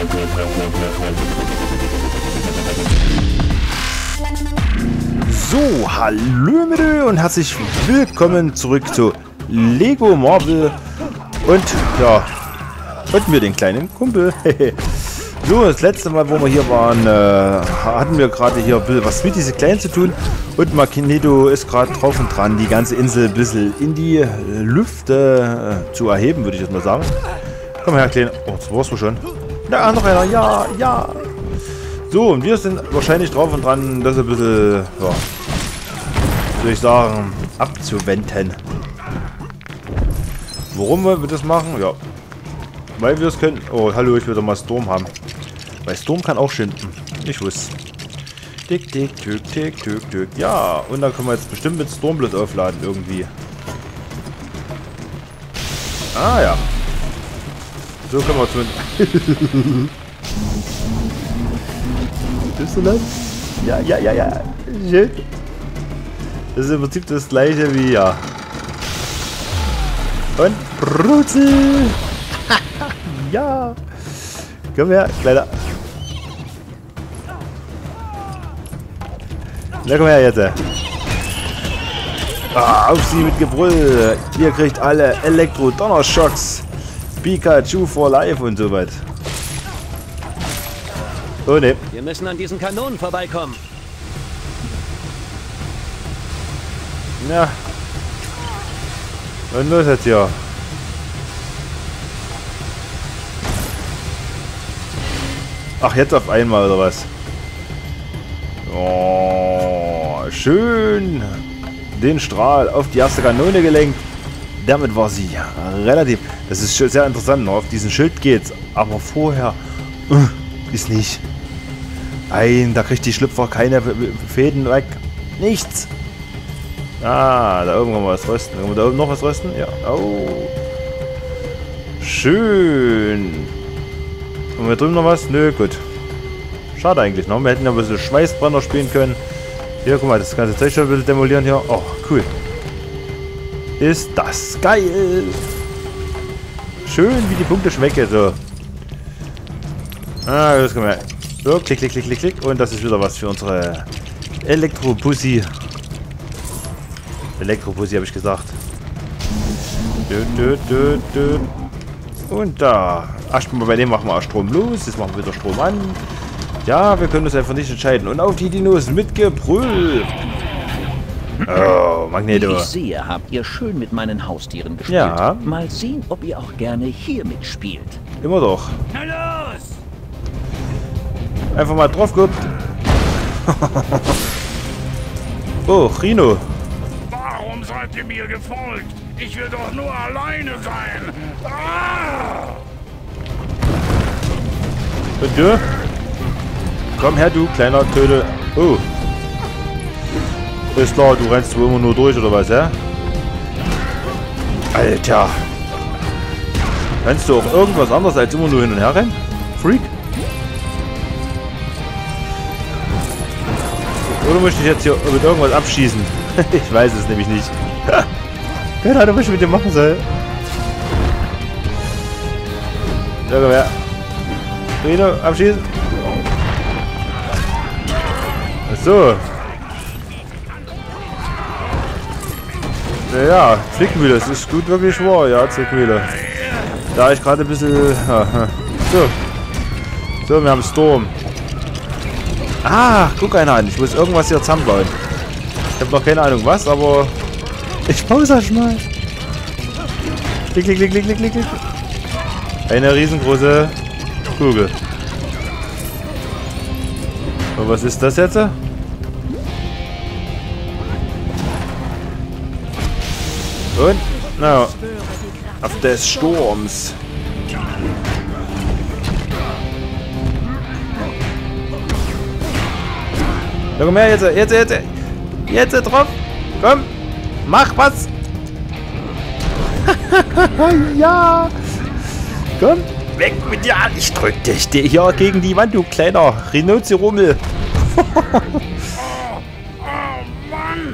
So, hallo und herzlich willkommen zurück zu Lego Marvel und ja, und mir den kleinen Kumpel. So, das letzte Mal, wo wir hier waren, hatten wir gerade hier ein bisschen was mit diesen Kleinen zu tun und Magneto ist gerade drauf und dran, die ganze Insel ein bisschen in die Lüfte zu erheben, würde ich jetzt mal sagen. Komm her, Kleiner. Oh, das war's wohl schon. Ja, noch einer. Ja, ja. So, und wir sind wahrscheinlich drauf und dran, das ein bisschen, ja, würde ich sagen, abzuwenden. Warum wir das machen? Ja, weil wir es können. Oh, hallo, ich will doch mal Storm haben. Weil Storm kann auch schinden. Ich wusste. Tick, tick, tick, tick, tick, tick. Ja, und dann können wir jetzt bestimmt mit Stormblood aufladen irgendwie. Ah ja. So können wir tun. Bist du das? Ja, ja, ja, ja. Schön. Das ist im Prinzip das gleiche wie ja. Und Brutzel. Ja. Komm her, Kleiner. Na, komm her jetzt. Auf sie mit Gebrüll. Ihr kriegt alle Elektro-Donnerschocks. Pikachu for life und so weit. Oh ne. Wir müssen an diesen Kanonen vorbeikommen. Ja. Und los jetzt hier. Ach, jetzt auf einmal oder was? Oh, schön. Den Strahl auf die erste Kanone gelenkt. Damit war sie relativ... Das ist sehr interessant. Auf diesen Schild geht's. Aber vorher... ist nicht. Nein, da kriegt die Schlüpfer keine Fäden weg. Nichts. Ah, da oben können wir was rösten. Können wir da oben noch was rösten? Ja. Oh. Schön. Haben wir drüben noch was? Nö, gut. Schade eigentlich noch. Wir hätten ja ein bisschen Schweißbrenner spielen können. Hier, guck mal, das ganze Zeug schon ein bisschen demolieren hier. Oh, cool. Ist das geil. Schön, wie die Punkte schmecken. So. Ah, das können wir. So, klick, klick, klick, klick, klick. Und das ist wieder was für unsere Elektro-Pussy. Elektro-Pussy habe ich gesagt. Und da. Erstmal bei dem machen wir Strom los. Jetzt machen wir wieder Strom an. Ja, wir können uns einfach nicht entscheiden. Und auf die Dinos mit Gebrüll. Oh, Magneto. Wie ich sehe, habt ihr schön mit meinen Haustieren gespielt. Ja. Mal sehen, ob ihr auch gerne hier mitspielt. Immer doch. Na los! Einfach mal drauf gehabt. Oh, Rino. Warum seid ihr mir gefolgt? Ich will doch nur alleine sein. Ah! Und du? Komm her, du kleiner Töte. Oh. Ist klar, du rennst wohl immer nur durch, oder was, ja? Alter. Kannst du auch irgendwas anderes als immer nur hin und her rennen? Freak? Oder möchte ich jetzt hier mit irgendwas abschießen? Ich weiß es nämlich nicht. Keine Ahnung, was ich mit dem machen soll. So, komm her. Rino, abschießen. So. Ja, Zwickmühle, das ist gut wirklich wahr, ja, Zwickmühle. Da ich gerade ein bisschen... So. So, wir haben Storm. Ah, guck einer an, ich muss irgendwas hier zusammenbauen. Ich habe noch keine Ahnung was, aber... Ich baue das mal. Klick, klick, klick, klick, klick, klick. Eine riesengroße Kugel. Und was ist das jetzt? Und, na, auf des Sturms. Ja, komm her, jetzt drauf. Komm, mach was. Ja. Komm, weg mit dir. Ich drück dich hier gegen die Wand, du kleiner Rhinocerummel. Mann!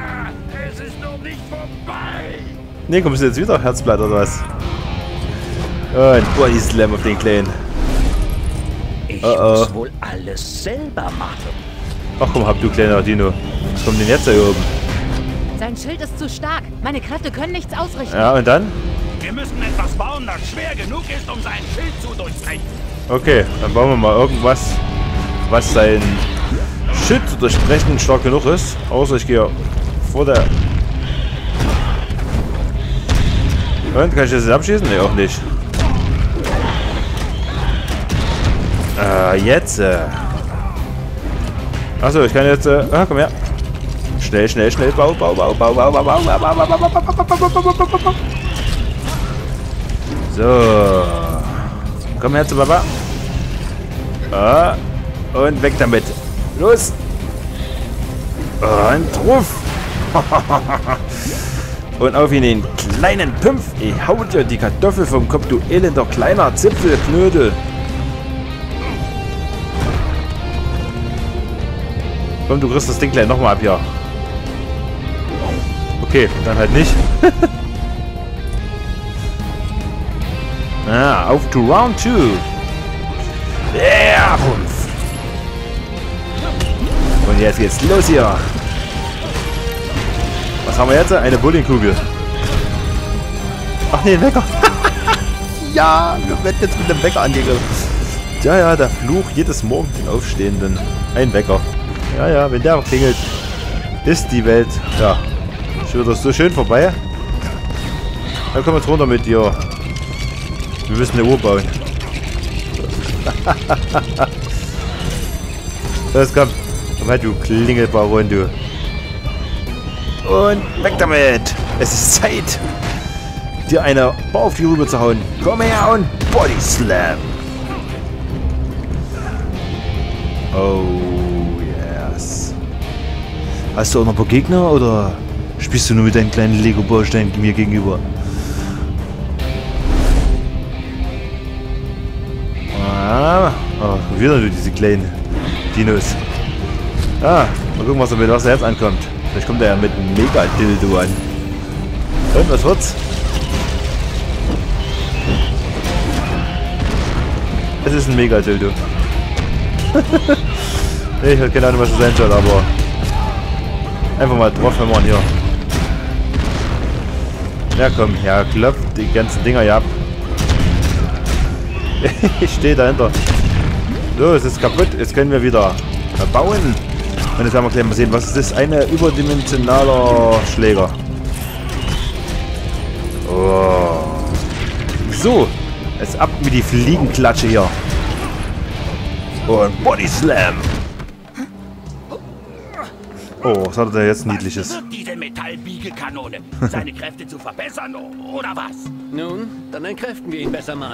Es ist noch nicht vorbei! Ne, kommst du jetzt wieder, Herzblatt oder was? Und Body Slam auf den Kleinen. Ich muss wohl alles selber machen. Ach komm, hab du kleiner Dino. Was kommt denn jetzt da hier oben? Sein Schild ist zu stark. Meine Kräfte können nichts ausrichten. Ja, und dann? Wir müssen etwas bauen, das schwer genug ist, um sein Schild zu durchbrechen. Okay, dann bauen wir mal irgendwas, was sein Schild zu durchbrechen stark genug ist. Außer ich gehe vor der... Und, kann ich das jetzt abschießen? Ne, auch nicht. Jetzt. Achso, ich kann jetzt... komm her. Schnell, schnell, schnell. Bau. So. Komm her zu Papa. Und weg damit. Los. Und ruf. Und auf ihn den kleinen Pimpf. Ich hau dir die Kartoffel vom Kopf, du elender kleiner Zipfelknödel. Komm, du kriegst das Ding gleich nochmal ab hier. Okay, dann halt nicht. Auf to Round 2. Yeah, Rumpf. Und jetzt geht's los hier. Was haben wir jetzt? Eine Bowlingkugel. Ach nee, ein Wecker. Ja, wir werden jetzt mit dem Wecker angegriffen. Ja, der Fluch jedes Morgen den Aufstehenden. Ein Wecker. Ja, wenn der klingelt, ist die Welt, ja, schon wieder so schön vorbei. Dann kommen wir jetzt runter mit dir. Wir müssen eine Uhr bauen. Los, komm. Komm halt, du Klingelbaron, du. Und weg damit. Es ist Zeit, dir eine Bar auf die Rübe zu hauen. Komm her und Body Slam. Oh, yes. Hast du auch noch ein paar Gegner oder spielst du nur mit deinen kleinen Lego-Bausteinen mir gegenüber? Wieder nur diese kleinen Dinos. Mal gucken, was er jetzt ankommt. Vielleicht kommt er ja mit einem Mega-Dildo an. Und, was wird's? Es ist ein Mega-Dildo. Ich habe keine Ahnung, was das sein soll, aber einfach mal drauf hämmern hier. Ja komm, ja, klopft die ganzen Dinger ja ab. Ich stehe dahinter. So, es ist kaputt. Jetzt können wir wieder bauen. Und jetzt werden wir gleich mal sehen, was ist das? Ein überdimensionaler Schläger. Oh. So, jetzt ab mit die Fliegenklatsche hier. Und Body Slam. Oh, was hat er denn jetzt Niedliches? Was wird diese Metallbiegelkanone? Seine Kräfte zu verbessern oder was? Nun, dann entkräften wir ihn besser mal.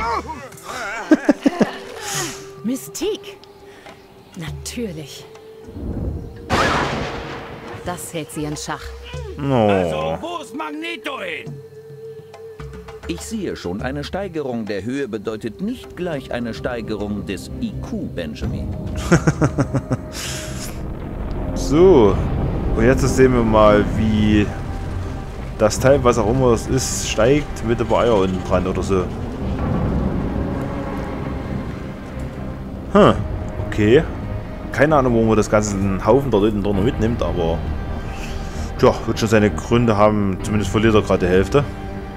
Mystik. Natürlich. Das hält sie in Schach. Also, wo ist Magneto hin? Ich sehe schon, eine Steigerung der Höhe bedeutet nicht gleich eine Steigerung des IQ, Benjamin. So, und jetzt sehen wir mal, wie das Teil, was auch immer es ist, steigt mit ein paar Eier unten dran oder so. Okay. Keine Ahnung, warum man das ganze einen Haufen da unten drunter mitnimmt, aber tja, wird schon seine Gründe haben. Zumindest verliert er gerade die Hälfte.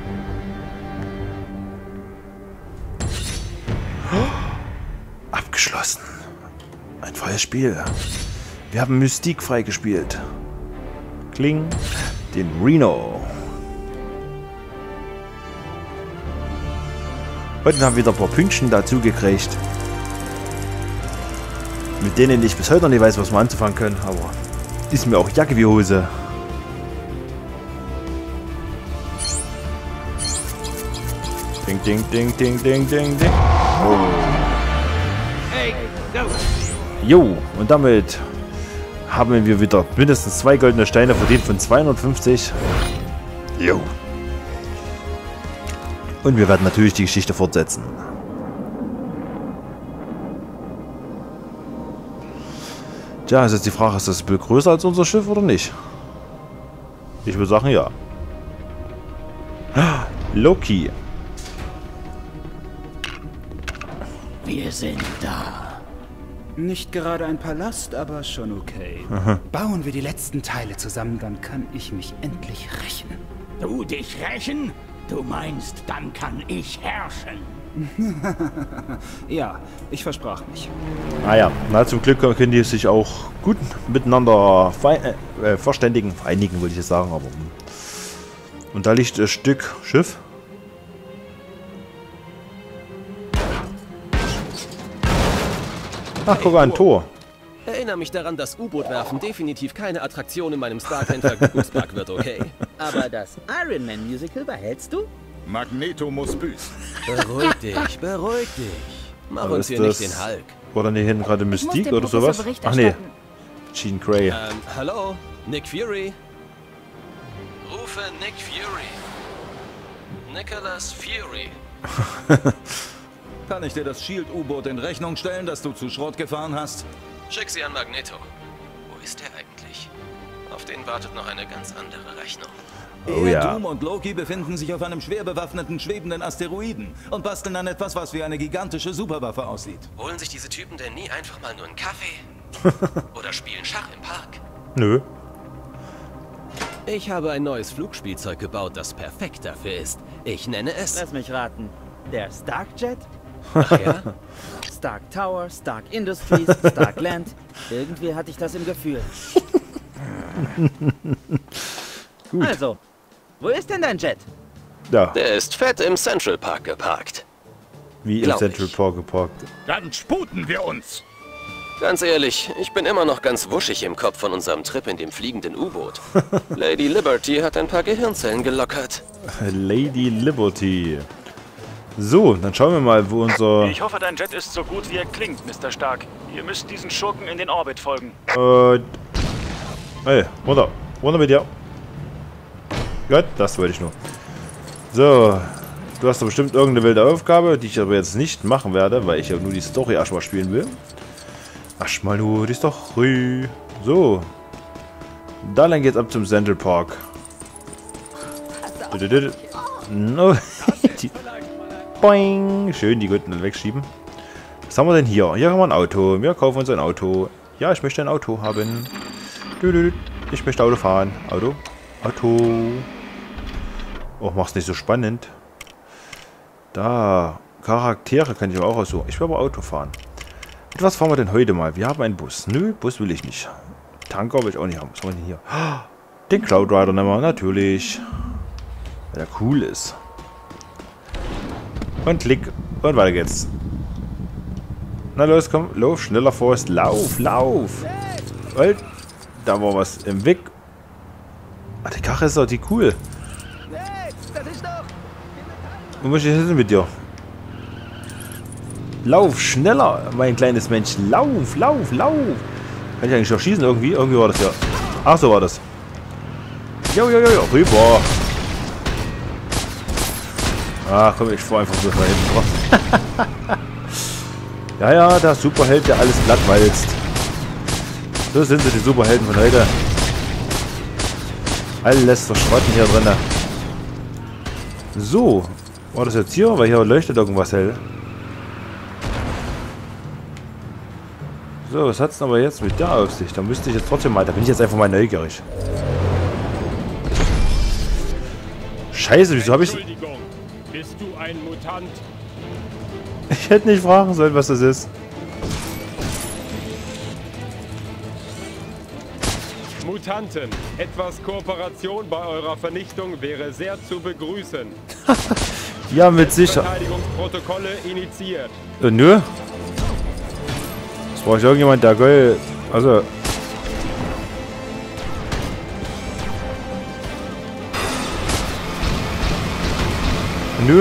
Abgeschlossen. Ein freies Spiel. Wir haben Mystik freigespielt. Kling. Den Reno. Und wir haben wieder ein paar Pünktchen dazu gekriegt. Mit denen ich bis heute noch nicht weiß, was wir anzufangen können, aber ist mir auch Jacke wie Hose. Ding, ding, ding, ding, ding, ding, ding. Oh. Jo, und damit haben wir wieder mindestens 2 goldene Steine verdient von 250. Jo. Und wir werden natürlich die Geschichte fortsetzen. Tja, ist jetzt die Frage, ist das Bild größer als unser Schiff oder nicht? Ich würde sagen, ja. Loki. Wir sind da. Nicht gerade ein Palast, aber schon okay. Bauen wir die letzten Teile zusammen, dann kann ich mich endlich rächen. Du dich rächen? Du meinst, dann kann ich herrschen. Ja, ich versprach mich. Ah ja, na zum Glück können die sich auch gut miteinander verständigen. Vereinigen wollte ich jetzt sagen, aber... Und da liegt ein Stück Schiff. Ach, guck mal, ein Tor. Erinnere mich daran, dass U-Boot-Werfen definitiv keine Attraktion in meinem Stark-Vergnügungspark wird, okay? Aber das Iron Man Musical behältst du? Magneto muss büßen. Beruhig dich, beruhig dich. Mach Aber uns ist hier nicht das- den Hulk. Oder hier hinten gerade Ich muss Mystique dem oder Professor sowas? Bericht Ach nee, erstatten. Jean Grey. Hallo? Nick Fury? Rufe Nick Fury. Nicholas Fury. Kann ich dir das Shield-U-Boot in Rechnung stellen, das du zu Schrott gefahren hast? Schick sie an Magneto. Wo ist er eigentlich? Auf den wartet noch eine ganz andere Rechnung. Oh Er, ja. Doom und Loki befinden sich auf einem schwer bewaffneten, schwebenden Asteroiden und basteln an etwas, was wie eine gigantische Superwaffe aussieht. Holen sich diese Typen denn nie einfach mal nur einen Kaffee? Oder spielen Schach im Park? Nö. Ich habe ein neues Flugspielzeug gebaut, das perfekt dafür ist. Ich nenne es... Lass mich raten. Der Starkjet? Ach ja? Stark Tower, Stark Industries, Stark Land. Irgendwie hatte ich das im Gefühl. Also, wo ist denn dein Jet? Ja, Der ist fett im Central Park geparkt. wie im glaub Central ich. Park geparkt. Dann sputen wir uns. Ganz ehrlich, ich bin immer noch ganz wuschig im Kopf von unserem Trip in dem fliegenden U-Boot. Lady Liberty hat ein paar Gehirnzellen gelockert. Lady Liberty. So, dann schauen wir mal, wo unser... Ich hoffe, dein Jet ist so gut, wie er klingt, Mr. Stark. Ihr müsst diesen Schurken in den Orbit folgen. Hey, runter. Runter mit dir. Gut, das wollte ich nur. So, du hast da bestimmt irgendeine wilde Aufgabe, die ich aber jetzt nicht machen werde, weil ich ja nur die Story erstmal spielen will. Erstmal nur die Story. So. Dann geht's ab zum Central Park. No. Boing. Schön die Guten dann wegschieben. Was haben wir denn hier? Hier haben wir ein Auto. Wir kaufen uns ein Auto. Ja, ich möchte ein Auto haben. Ich möchte Auto fahren. Auto. Auto. Oh, mach's nicht so spannend. Da. Charaktere kann ich aber auch aussuchen. Ich will aber Auto fahren. Mit was fahren wir denn heute mal? Wir haben einen Bus. Nö, Bus will ich nicht. Tanker will ich auch nicht haben. Was haben wir denn hier? Den Cloud Rider nehmen wir. Natürlich. Weil der cool ist. Und klick. Und weiter geht's. Na los, komm. Lauf. Schneller Forst. Lauf. Lauf. Und da war was im Weg. Ah, die Karre ist doch die cool. Wo muss ich hin mit dir? Lauf schneller, mein kleines Mensch. Lauf, lauf, lauf. Kann ich eigentlich noch schießen irgendwie? Irgendwie war das ja. Ach, so war das. Jo, jo, jo, jo. Rüber. Ach komm, ich fahr einfach so da hinten. Ja, ja, der Superheld, der alles glattwalzt. So sind sie, die Superhelden von heute. Alles verschrotten hier drin. So. War das jetzt hier? Weil hier leuchtet irgendwas hell. So, was hat's denn aber jetzt mit der auf sich? Da müsste ich jetzt trotzdem mal. Da bin ich jetzt einfach mal neugierig. Scheiße, wieso habe ich... Entschuldigung, bist du ein Mutant? Ich hätte nicht fragen sollen, was das ist. Mutanten, etwas Kooperation bei eurer Vernichtung wäre sehr zu begrüßen. Ja, mit sicher. Verteidigungsprotokolle initiiert. Nö. Das brauche ich irgendjemand, der geil. Also. Nö.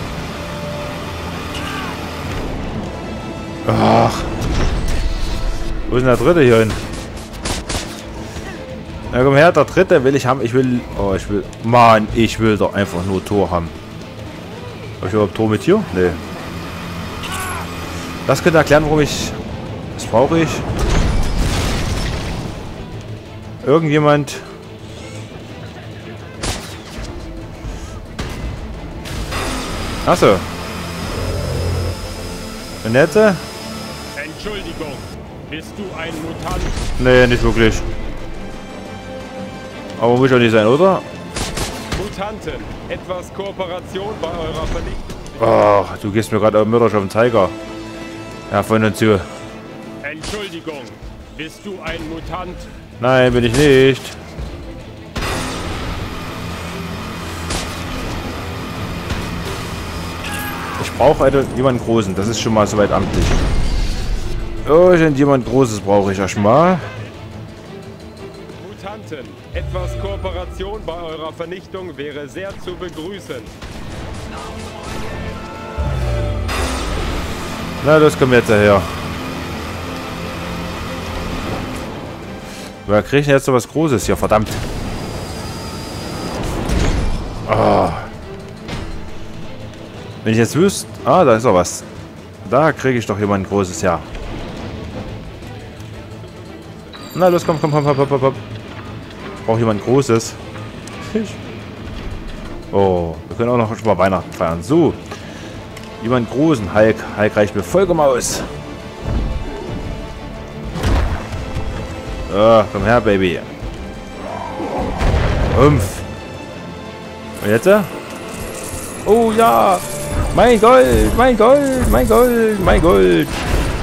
Ach. Wo ist denn der dritte hier hin? Na komm her, der dritte will ich haben. Ich will. Oh, ich will. Mann, ich will doch einfach nur Tor haben. Habe ich überhaupt Tor mit hier? Nee. Das könnte erklären, warum ich. Das brauche ich. Irgendjemand. Achso. Und jetzt? Entschuldigung, bist du ein Mutant? Nee, nicht wirklich. Aber muss ja nicht sein, oder? Mutanten, etwas Kooperation bei eurer Vernichtung. Ach, du gehst mir gerade mörderlich auf den Zeiger. Ja, von und zu. Entschuldigung, bist du ein Mutant? Nein, bin ich nicht. Ich brauche jemanden Großen. Das ist schon mal soweit amtlich. Irgendjemand Großes brauche ich erstmal. Mutanten, etwas Kooperation bei eurer Vernichtung wäre sehr zu begrüßen. Na, das kommt jetzt daher. Wer kriegt denn jetzt so was Großes hier? Verdammt. Oh. Wenn ich jetzt wüsste... Ah, da ist doch was. Da kriege ich doch jemanden Großes, ja. Na los, komm. Ich brauche jemand Großes. Oh, wir können auch noch schon mal Weihnachten feiern. So. Jemand Großen. Hulk. Hulk reicht mir vollkommen aus. Komm her, Baby. Und jetzt? Oh ja. Mein Gold. Mutanten,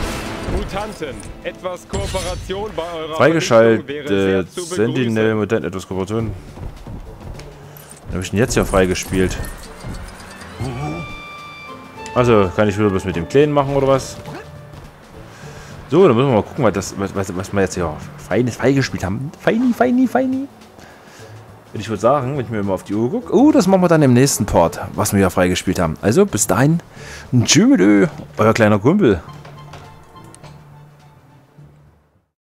etwas Kooperation bei eurer Freigeschaltet. Sentinel, Mutant, etwas Kooperation. Was habe ich denn jetzt hier freigespielt? Also, kann ich wieder was mit dem Kleinen machen oder was? So, dann müssen wir mal gucken, was wir jetzt hier Feines freigespielt haben. Feini. Und ich würde sagen, wenn ich mir mal auf die Uhr gucke, oh, das machen wir dann im nächsten Part, was wir hier freigespielt haben. Also, bis dahin, tschüss, euer kleiner Kumpel.